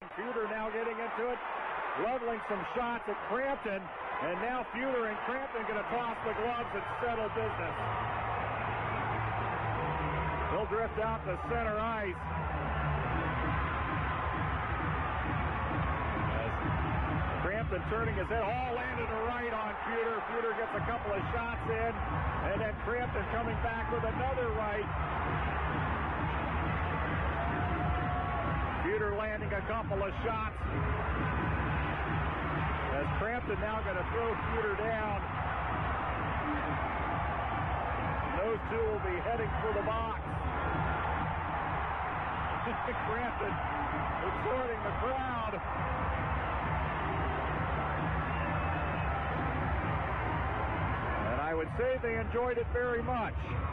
Fuder now getting into it, leveling some shots at Crampton, and now Fuder and Crampton going to toss the gloves and settle business. He'll drift out to center ice. As Crampton turning his head, all landed to right on Fuder. Fuder gets a couple of shots in, and then Crampton coming back with another right. Fuder landing a couple of shots. As Crampton now going to throw Fuder down. Those two will be heading for the box. Crampton exhorting the crowd. And I would say they enjoyed it very much.